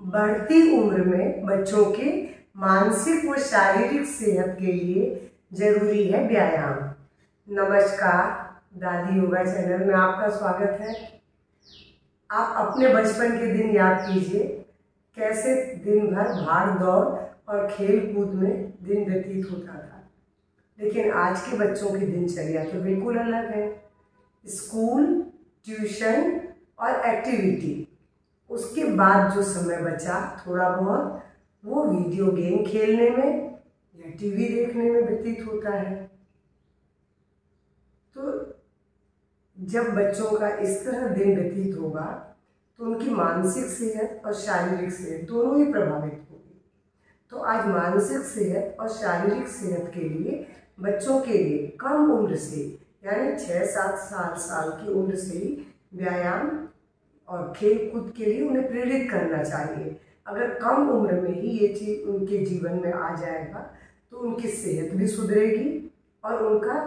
बढ़ती उम्र में बच्चों के मानसिक व शारीरिक सेहत के लिए जरूरी है व्यायाम। नमस्कार, दादी योगा चैनल में आपका स्वागत है। आप अपने बचपन के दिन याद कीजिए, कैसे दिन भर भाग दौड़ और खेल कूद में दिन व्यतीत होता था। लेकिन आज के बच्चों की दिनचर्या तो बिल्कुल अलग है। स्कूल, ट्यूशन और एक्टिविटी, उसके बाद जो समय बचा थोड़ा बहुत वो वीडियो गेम खेलने में या टीवी देखने में व्यतीत होता है। तो जब बच्चों का इस तरह दिन व्यतीत होगा तो उनकी मानसिक सेहत और शारीरिक सेहत दोनों ही प्रभावित होगी। तो आज मानसिक सेहत और शारीरिक सेहत के लिए बच्चों के लिए कम उम्र से यानी 6-7 साल की उम्र से ही व्यायाम और खेल कूद के लिए उन्हें प्रेरित करना चाहिए। अगर कम उम्र में ही ये चीज़ उनके जीवन में आ जाएगा तो उनकी सेहत भी सुधरेगी और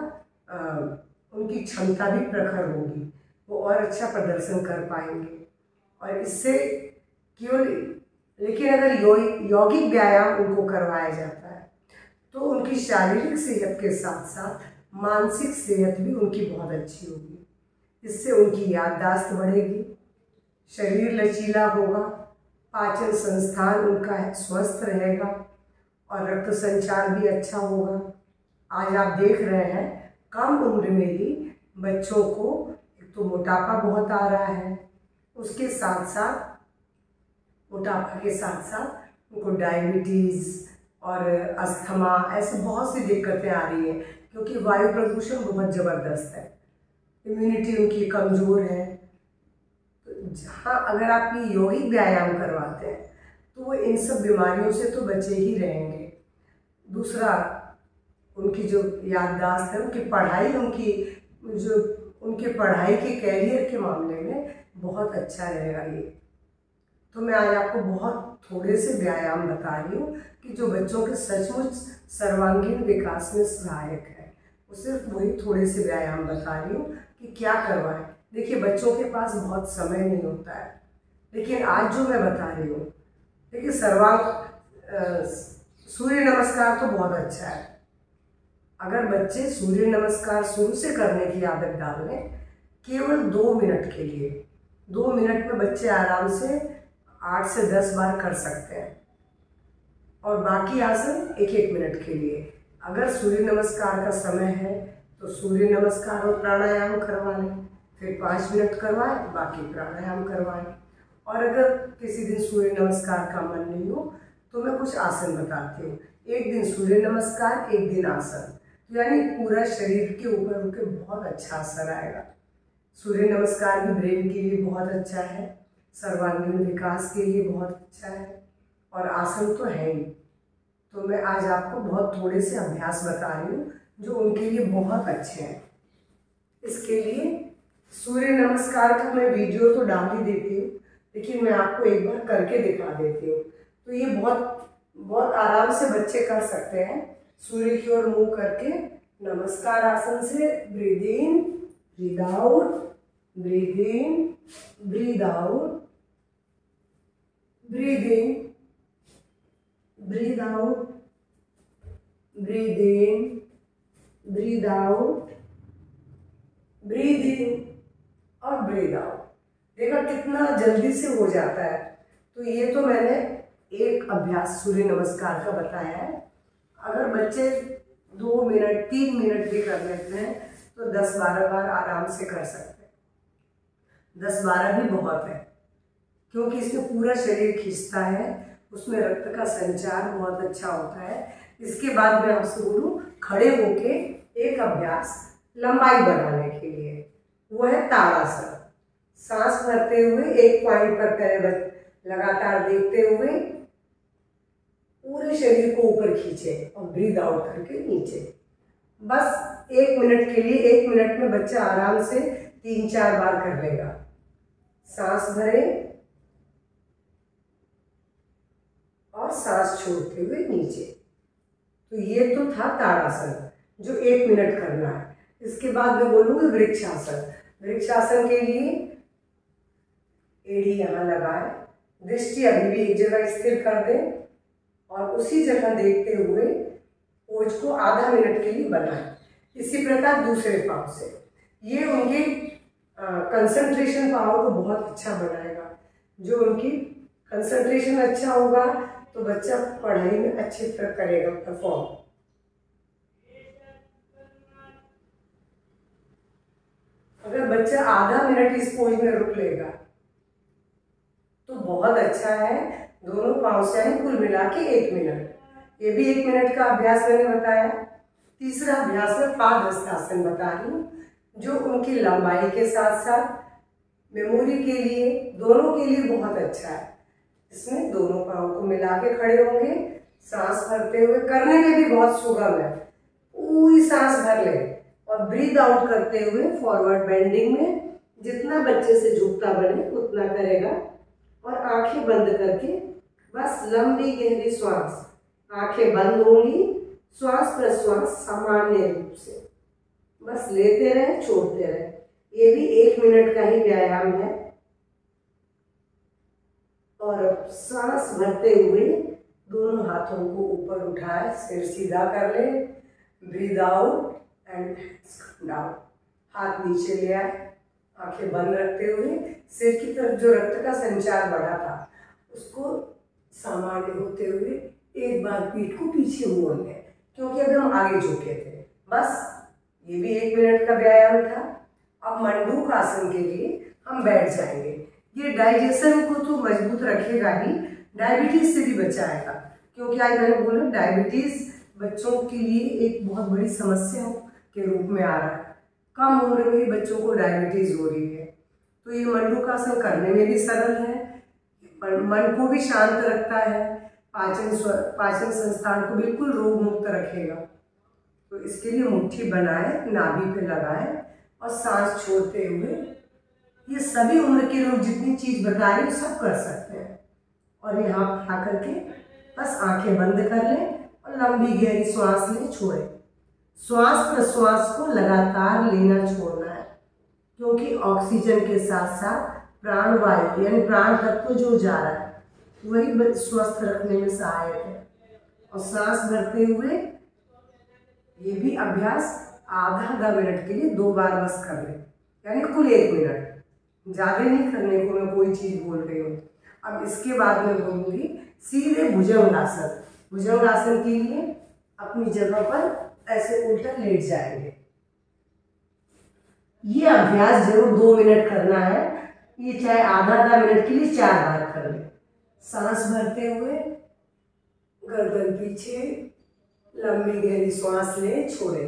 उनकी क्षमता भी प्रखर होगी, वो और अच्छा प्रदर्शन कर पाएंगे। और इससे केवल लेकिन अगर यौगिक व्यायाम उनको करवाया जाता है तो उनकी शारीरिक सेहत के साथ साथ मानसिक सेहत भी उनकी बहुत अच्छी होगी। इससे उनकी याददाश्त बढ़ेगी, शरीर लचीला होगा, पाचन संस्थान उनका स्वस्थ रहेगा और रक्त संचार भी अच्छा होगा। आज आप देख रहे हैं कम उम्र में ही बच्चों को एक तो मोटापा बहुत आ रहा है, उसके साथ साथ मोटापा के साथ साथ उनको डायबिटीज़ और अस्थमा ऐसे बहुत सी दिक्कतें आ रही हैं, क्योंकि वायु प्रदूषण बहुत ज़बरदस्त है। इम्यूनिटी उनकी कमज़ोर है। जहाँ अगर आप ये यौगिक व्यायाम करवाते हैं तो वो इन सब बीमारियों से तो बचे ही रहेंगे। दूसरा, उनकी जो याददाश्त है, उनके पढ़ाई के कैरियर के मामले में बहुत अच्छा रहेगा ये। तो मैं आज आपको बहुत थोड़े से व्यायाम बता रही हूँ कि जो बच्चों के सचमुच सर्वांगीण विकास में सहायक है। वो सिर्फ वही थोड़े से व्यायाम बता रही हूँ कि क्या करवाएं। देखिए, बच्चों के पास बहुत समय नहीं होता है, लेकिन आज जो मैं बता रही हूँ, देखिए सूर्य नमस्कार तो बहुत अच्छा है। अगर बच्चे सूर्य नमस्कार शुरू से करने की आदत डाल लें, केवल 2 मिनट के लिए, 2 मिनट में बच्चे आराम से 8 से 10 बार कर सकते हैं और बाकी आसन 1-1 मिनट के लिए। अगर सूर्य नमस्कार का समय है तो सूर्य नमस्कार और प्राणायाम करवा लें, फिर 5 मिनट करवाएं, बाकी प्राणायाम करवाएं। और अगर किसी दिन सूर्य नमस्कार का मन नहीं हो तो मैं कुछ आसन बताती हूँ। एक दिन सूर्य नमस्कार, एक दिन आसन, तो यानी पूरा शरीर के ऊपर उनके बहुत अच्छा असर आएगा। सूर्य नमस्कार भी ब्रेन के लिए बहुत अच्छा है, सर्वांगीण विकास के लिए बहुत अच्छा है और आसन तो है ही। तो मैं आज आपको बहुत थोड़े से अभ्यास बता रही हूँ जो उनके लिए बहुत अच्छे हैं। इसके लिए सूर्य नमस्कार का मैं वीडियो तो डाल ही देती हूँ, लेकिन मैं आपको एक बार करके दिखा देती हूँ। तो ये बहुत आराम से बच्चे कर सकते हैं। सूर्य की ओर मुंह करके नमस्कार आसन से breathe in, breathe out, breathe in, breathe out, breathe in, breathe out, breathe in, breathe out, breathe in और ब्रीद आउट। देखा कितना जल्दी से हो जाता है। तो ये तो मैंने एक अभ्यास सूर्य नमस्कार का बताया है। अगर बच्चे 2 मिनट 3 मिनट भी कर लेते हैं तो 10-12 बार आराम से कर सकते हैं। 10-12 भी बहुत है, क्योंकि इसमें पूरा शरीर खींचता है, उसमें रक्त का संचार बहुत अच्छा होता है। इसके बाद मैं आपसे बोलूँ, खड़े होके एक अभ्यास लंबाई बढ़ाने के लिए, वो है ताड़ासन। सांस भरते हुए एक पॉइंट पर पहले लगातार देखते हुए पूरे शरीर को ऊपर खींचे और ब्रीद आउट करके नीचे। बस 1 मिनट के लिए, 1 मिनट में बच्चा आराम से 3-4 बार कर लेगा। सांस भरें और सांस छोड़ते हुए नीचे। तो ये तो था ताड़ासन जो 1 मिनट करना है। इसके बाद मैं बोलूँगी वृक्षासन। वृक्षासन के लिए एड़ी यहाँ लगाए, दृष्टि अभी भी एक जगह स्थिर कर दें और उसी जगह देखते हुए पोज को आधा मिनट के लिए बनाएं। इसी प्रकार दूसरे पाँव से। ये उनके कंसंट्रेशन पावर को बहुत अच्छा बनाएगा। जो उनकी कंसंट्रेशन अच्छा होगा तो बच्चा पढ़ाई में अच्छी तरह करेगा परफॉर्म। अगर बच्चा आधा मिनट इस पोज में रुक लेगा तो बहुत अच्छा है। दोनों पाँव से कुल मिला के 1 मिनट। ये भी 1 मिनट का अभ्यास मैंने बताया। तीसरा अभ्यास में पादहस्तासन बता रही हूँ, जो उनकी लंबाई के साथ साथ मेमोरी के लिए, दोनों के लिए बहुत अच्छा है। इसमें दोनों पाँव को मिला के खड़े होंगे, सांस भरते हुए, करने में भी बहुत सुगम है। पूरी सांस भर ले और ब्रीथ आउट करते हुए फॉरवर्ड बेंडिंग में जितना बच्चे से झुकता बने उतना करेगा। और आंखें बंद करके बस लंबी गहरी श्वास, आंखें बंद होंगी, श्वास प्रश्वास सामान्य रूप से बस लेते रहे, छोड़ते रहे। ये भी 1 मिनट का ही व्यायाम है। और सांस भरते हुए दोनों हाथों को ऊपर उठाए, सिर सीधा कर ले, ब्रीद आउट एंड डाउन। हाथ नीचे ले आए, आंखें बंद रखते हुए सिर की तरफ जो रक्त का संचार बढ़ा था उसको सामान्य होते हुए एक बार पीठ को पीछे मोड़ लें, क्योंकि अभी हम आगे झुके थे। बस ये भी 1 मिनट का व्यायाम था। अब मंडूक आसन के लिए हम बैठ जाएंगे। ये डाइजेशन को तो मजबूत रखेगा ही, डायबिटीज से भी बचाएगा। क्योंकि आज मैंने बोला डायबिटीज बच्चों के लिए एक बहुत बड़ी समस्या के रूप में आ रहा है। कम उम्र में ही बच्चों को डायबिटीज हो रही है। तो ये मंडूकासन करने में भी सरल है, मन को भी शांत रखता है, पाचन संस्थान को बिल्कुल रोग मुक्त रखेगा। तो इसके लिए मुट्ठी बनाए, नाभि पे लगाए और सांस छोड़ते हुए, ये सभी उम्र के लोग जितनी चीज बता रहे सब कर सकते हैं। और यहाँ खा करके बस आंखें बंद कर लें और लंबी गहरी श्वास लें, छोड़ें। श्वास प्रश्वास को लगातार लेना छोड़ना है, क्योंकि ऑक्सीजन के साथ साथ प्राण वायु यानी प्राण तत्व जो जा रहा है वही स्वस्थ रखने में सहायक है। और सांस भरते हुए ये भी अभ्यास आधा मिनट के लिए 2 बार बस कर लें, यानी कुल 1 मिनट। ज्यादा नहीं करने को मैं कोई चीज बोल रही हूँ। अब इसके बाद मैं बोलूंगी सीधे भुजंगासन। भुजंगासन के लिए अपनी जगह पर ऐसे उल्टा लेट जाएंगे। ये अभ्यास जरूर 2 मिनट करना है। ये चाहे आधा मिनट के लिए 4 बार कर ले। सांस भरते हुए गर्दन पीछे, लंबी गहरी श्वास ले, छोड़े।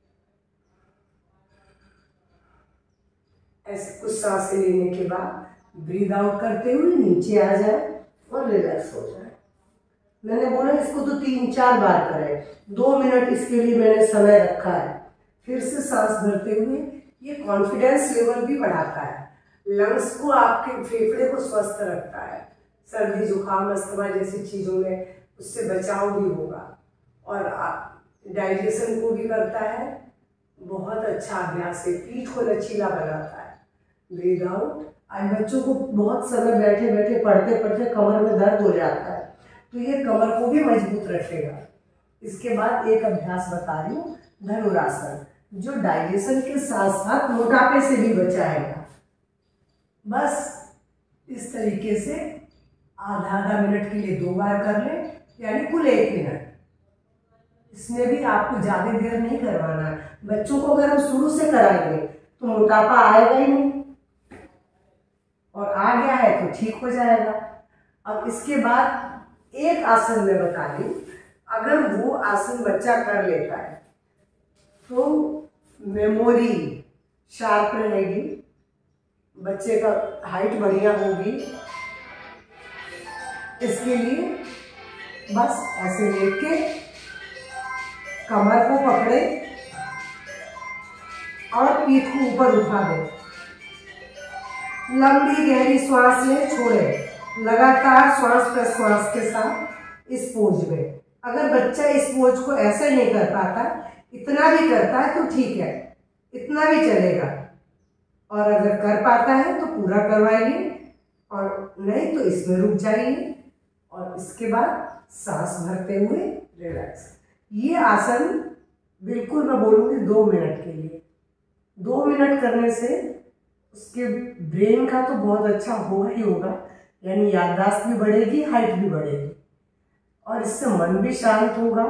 ऐसे कुछ सांसें लेने के बाद ब्रीद आउट करते हुए नीचे आ जाए और रिलैक्स हो जाए। मैंने बोला इसको तो 3-4 बार करें, 2 मिनट इसके लिए मैंने समय रखा है। फिर से सांस भरते हुए ये कॉन्फिडेंस लेवल भी बढ़ाता है, लंग्स को, आपके फेफड़े को स्वस्थ रखता है। सर्दी जुकाम अस्थमा जैसी चीजों में उससे बचाव भी होगा और डाइजेशन को भी करता है। बहुत अच्छा अभ्यास है, पीठ को लचीला बनाता है। Breathe out. आज बच्चों को बहुत समय बैठे बैठे पढ़ते पढ़ते कमर में दर्द हो जाता है, तो ये कमर को भी मजबूत रखेगा। इसके बाद एक अभ्यास बता रही हूँ, धनुरासन, जो डाइजेशन के साथ साथ मोटापे से भी बचाएगा। बस इस तरीके से आधा मिनट के लिए 2 बार कर ले, यानी कुल 1 मिनट। इसमें भी आपको ज्यादा देर नहीं करवाना है। बच्चों को अगर हम शुरू से कराएंगे तो मोटापा आएगा ही नहीं, और आ गया है तो ठीक हो जाएगा। अब इसके बाद एक आसन में बता दी, अगर वो आसन बच्चा कर लेता है तो मेमोरी शार्प रहेगी, बच्चे का हाइट बढ़िया होगी। इसके लिए बस ऐसे लेट के कमर को पकड़े और पीठ को ऊपर उठा दे, लंबी गहरी श्वास ले, छोड़े। लगातार श्वास प्रश्वास के साथ इस पोज में। अगर बच्चा इस पोज को ऐसे नहीं कर पाता, इतना भी करता है तो ठीक है, इतना भी चलेगा। और अगर कर पाता है तो पूरा करवाइए। और नहीं तो इसमें रुक जाइए और इसके बाद सांस भरते हुए रिलैक्स। ये आसन बिल्कुल मैं बोलूँगी 2 मिनट के लिए। 2 मिनट करने से उसके ब्रेन का तो बहुत अच्छा होगा ही होगा, यानी याददाश्त भी बढ़ेगी, हाइट भी बढ़ेगी और इससे मन भी शांत होगा।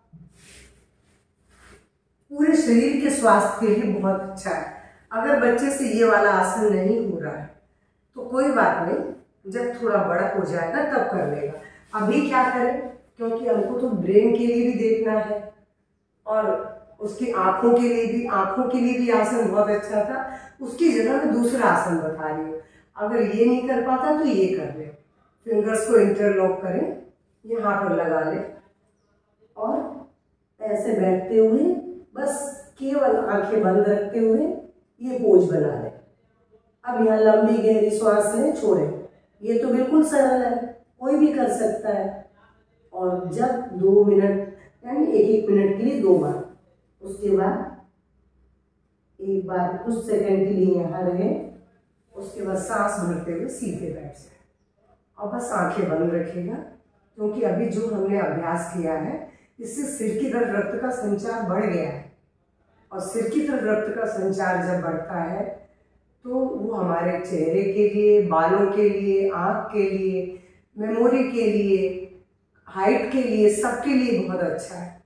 पूरे शरीर के स्वास्थ्य के लिए बहुत अच्छा है। अगर बच्चे से ये वाला आसन नहीं हो रहा है तो कोई बात नहीं, जब थोड़ा बड़ा हो जाएगा तब कर लेगा। अभी क्या करें, क्योंकि हमको तो ब्रेन के लिए भी देखना है और उसकी आंखों के लिए भी आसन बहुत अच्छा था। उसकी जगह मैं दूसरा आसन बता रही हूँ। अगर ये नहीं कर पाता तो ये कर ले। फिंगर्स को इंटरलॉक करें, यहाँ पर लगा ले और ऐसे बैठते हुए बस केवल आंखें बंद रखते हुए ये पोज बना ले। अब यहाँ लंबी गहरी सांस लें, छोड़ें। ये तो बिल्कुल सरल है, कोई भी कर सकता है। और जब 2 मिनट यानी 1-1 मिनट के लिए 2 बार, उसके बाद एक बार कुछ सेकंड के लिए यहाँ रहे, उसके बाद सांस भरते हुए सीधे बैठ जाए और बस आंखें बंद रखिएगा। क्योंकि अभी जो हमने अभ्यास किया है इससे सिर की तरफ रक्त का संचार बढ़ गया है और सिर की तरफ रक्त का संचार जब बढ़ता है तो वो हमारे चेहरे के लिए, बालों के लिए, आँख के लिए, मेमोरी के लिए, हाइट के लिए, सबके लिए बहुत अच्छा है।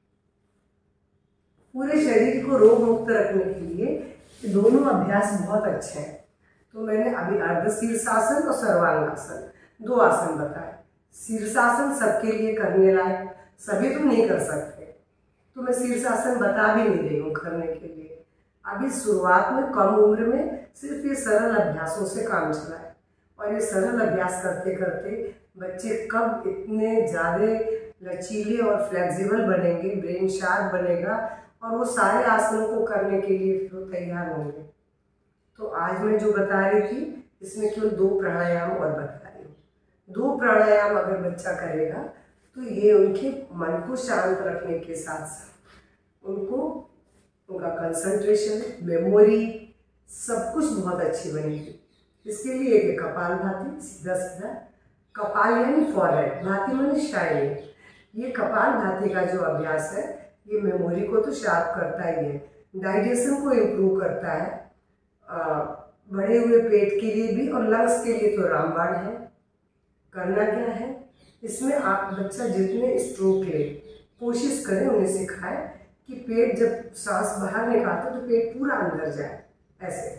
पूरे शरीर को रोग मुक्त रखने के लिए दोनों अभ्यास बहुत अच्छे हैं। तो मैंने अभी अर्ध शीर्षासन और सर्वांगासन 2 आसन बताए। शीर्षासन सबके लिए करने लायक, सभी तो नहीं कर सकते, तो मैं शीर्षासन बता भी नहीं रही हूँ करने के लिए। अभी शुरुआत में कम उम्र में सिर्फ ये सरल अभ्यासों से काम चलाए और ये सरल अभ्यास करते करते बच्चे कब इतने ज़्यादा लचीले और फ्लेक्सिबल बनेंगे, ब्रेन शार्प बनेगा और वो सारे आसनों को करने के लिए फिर वो तैयार होंगे। तो आज मैं जो बता रही थी इसमें केवल 2 प्राणायाम और बता रही हूँ। 2 प्राणायाम अगर बच्चा करेगा तो ये उनके मन को शांत रखने के साथ साथ उनका कंसंट्रेशन, मेमोरी, सब कुछ बहुत अच्छी बनेगी। इसके लिए एक कपालभाति, सीधा सीधा कपाल यानी फॉरहेड, भाति माने शाइनिंग। ये कपालभाति का जो अभ्यास है ये मेमोरी को तो शार्प करता ही है, डाइजेशन को इम्प्रूव करता है, बढ़े हुए पेट के लिए भी और लंग्स के लिए तो रामबाण है। करना क्या है, इसमें आप बच्चा जितने स्ट्रोक ले कोशिश करें, उन्हें सिखाएं कि पेट जब सांस बाहर निकालते तो पेट पूरा अंदर जाए, ऐसे।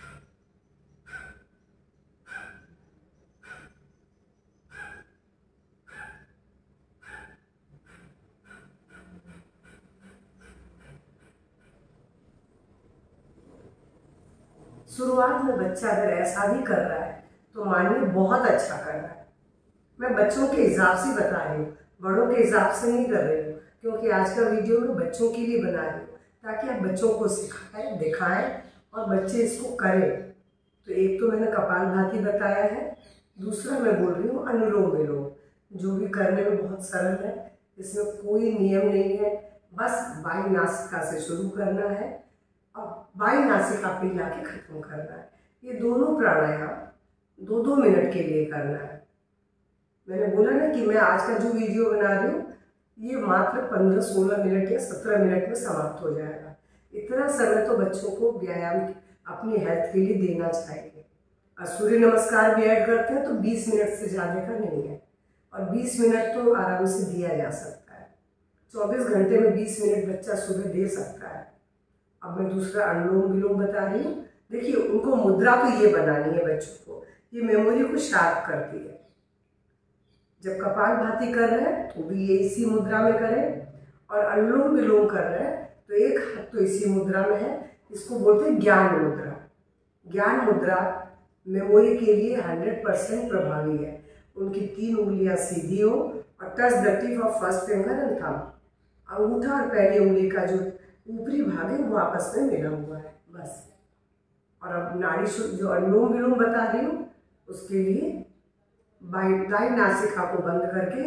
शुरुआत में बच्चा अगर ऐसा भी कर रहा है तो मानिए बहुत अच्छा कर रहा है। मैं बच्चों के हिसाब से बता रही हूँ, बड़ों के हिसाब से नहीं कर रही हूँ, क्योंकि आज का वीडियो मैं बच्चों के लिए बना रही हूँ ताकि आप बच्चों को सिखाएं, दिखाएं और बच्चे इसको करें। तो एक तो मैंने कपालभाति बताया है, दूसरा मैं बोल रही हूँ अनुलोम विलोम, जो भी करने में बहुत सरल है। इसमें कोई नियम नहीं है, बस बाई नासिका से शुरू करना है और बाई नासिका पे लाके खत्म करना है। ये दोनों प्राणायाम 2-2 मिनट के लिए करना है। मैंने बोला ना कि मैं आज का जो वीडियो बना रही हूँ ये मात्र 15-16 मिनट या 17 मिनट में समाप्त हो जाएगा। इतना समय तो बच्चों को व्यायाम अपनी हेल्थ के लिए देना चाहिए। और सूर्य नमस्कार भी ऐड करते हैं तो 20 मिनट से ज़्यादा का नहीं है और 20 मिनट तो आराम से दिया जा सकता है। 24 घंटे में 20 मिनट बच्चा सुबह दे सकता है। अब मैं दूसरा अनुलोम विलोम बता रही हूँ। देखिए, उनको मुद्रा तो ये बनानी है बच्चों को, ये मेमोरी को शार्प करती है। जब कपालभाति कर रहे हैं तो भी ये इसी मुद्रा में करें और अनुलोम विलोम कर रहे हैं तो एक हाथ तो इसी मुद्रा में है, इसको बोलते हैं ज्ञान मुद्रा। ज्ञान मुद्रा मेमोरी के लिए 100% प्रभावी है। उनकी 3 उंगलियां सीधी हो और touch the tip of first finger and thumb. अंगूठा और पहली उंगली का जो ऊपरी भाग है वो आपस में मिला हुआ है, बस। और अब नाड़ी जो अनुलोम विलोम बता रही हूँ उसके लिए दाई नासिका को बंद करके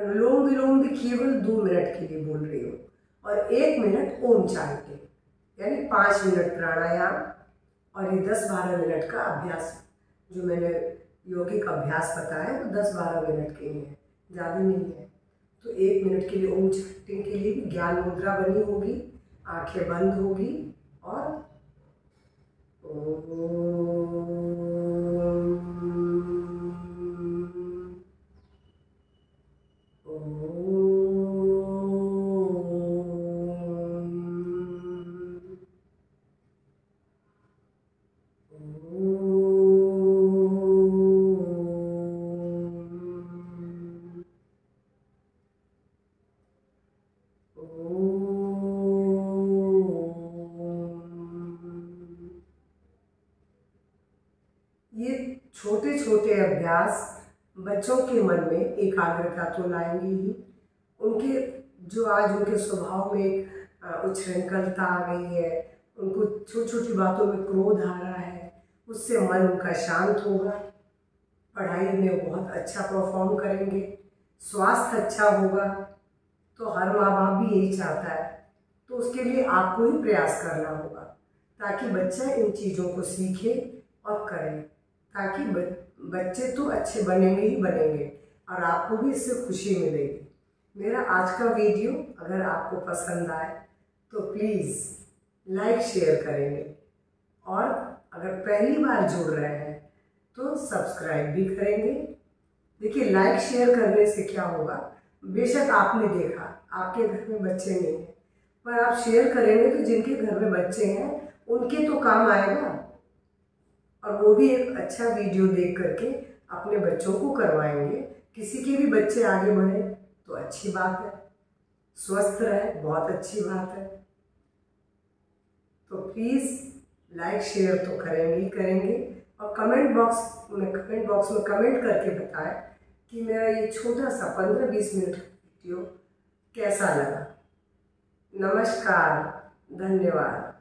अनुलोम विलोम भी केवल 2 मिनट के लिए बोल रही हूँ और 1 मिनट ओम चांटिंग, यानी 5 मिनट प्राणायाम और ये 10-12 मिनट का अभ्यास। जो मैंने यौगिक अभ्यास बताया वो 10-12 मिनट के लिए है, ज़्यादा नहीं है। तो 1 मिनट के लिए ओम चांटिंग के लिए भी ज्ञान मुद्रा बनी होगी, आंखें बंद होगी और ये छोटे छोटे अभ्यास बच्चों के मन में एकाग्रता तो लाएंगे ही। उनके जो आज उनके स्वभाव में एक उच्छृंखलता आ गई है, उनको छोटी छोटी बातों में क्रोध आ रहा है, उससे मन उनका शांत होगा, पढ़ाई में बहुत अच्छा परफॉर्म करेंगे, स्वास्थ्य अच्छा होगा। तो हर माँ बाप भी यही चाहता है, तो उसके लिए आपको ही प्रयास करना होगा ताकि बच्चा इन चीज़ों को सीखे और करे, ताकि बच्चे तो अच्छे बनेंगे ही बनेंगे और आपको भी इससे खुशी मिलेगी। मेरा आज का वीडियो अगर आपको पसंद आए तो प्लीज़ लाइक शेयर करेंगे और अगर पहली बार जुड़ रहे हैं तो सब्सक्राइब भी करेंगे। देखिए, लाइक शेयर करने से क्या होगा, बेशक आपने देखा आपके घर में बच्चे नहीं हैं, पर आप शेयर करेंगे तो जिनके घर में बच्चे हैं उनके तो काम आएगा और वो भी एक अच्छा वीडियो देख करके अपने बच्चों को करवाएंगे। किसी के भी बच्चे आगे बढ़े तो अच्छी बात है, स्वस्थ रहे बहुत अच्छी बात है। तो प्लीज़ लाइक शेयर तो करेंगे ही करेंगे और कमेंट बॉक्स में कमेंट करके बताएं कि मेरा ये छोटा सा 15-20 मिनट का वीडियो कैसा लगा। नमस्कार, धन्यवाद।